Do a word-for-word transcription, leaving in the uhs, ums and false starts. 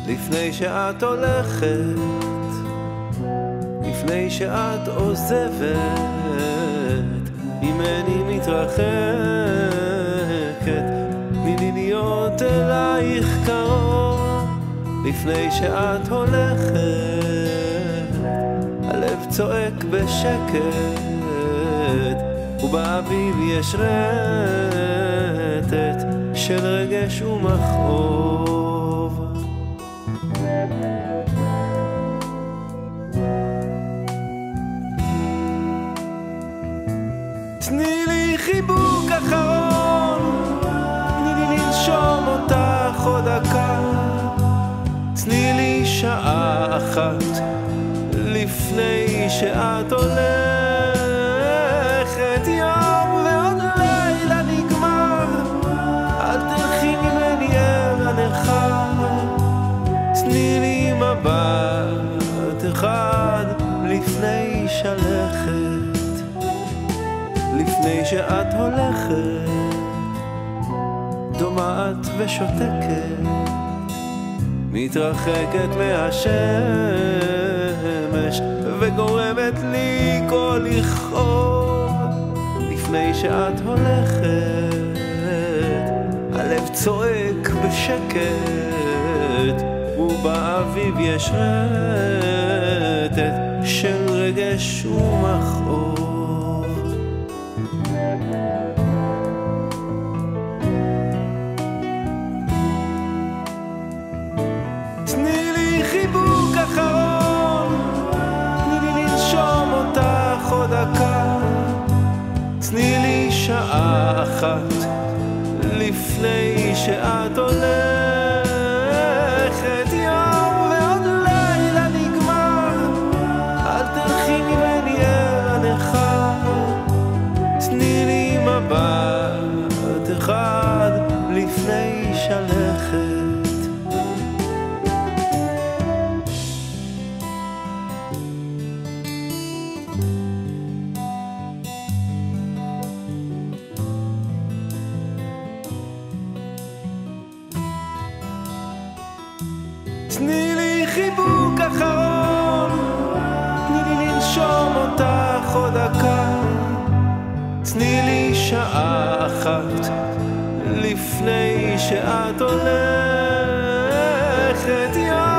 לפני שאת הולכת, לפני שאת עוזבת, ממני מתרחקת, תני לי להיות אלייך קרוב. לפני שאת הולכת, הלב צועק בשקט, ובאביב יש רטט של רגש ומכאוב. תני לי חיבוק אחרון, תני לי לנשום אותך עוד דקה, תני לי שעה אחת לפני שאת הולכת. יום ועוד לילה נגמר, אל תלכי ממני אל הנכר, תני לי מבט אחד לפני שלכת. לפני שאת הולכת, דומעת ושותקת, מתרחקת מהשמש וגורמת לי כל לכאוב. לפני שאת הולכת, הלב צועק בשקט, ובאביב יש רטט של רגש ומכאוב. תני לי חיבוק אחרון, תני לי לנשום אותך עוד דקה, תני לי שעה אחת לפני שאת הולכת. יום ועוד לילה נגמר, אל תלכי ממני אל הנכר, תני לי מבט אחד לפני שלכת. תני לי חיבוק אחרון, תני לי לנשום אותך עוד דקה, תני לי שעה אחת לפני שאת הולכת.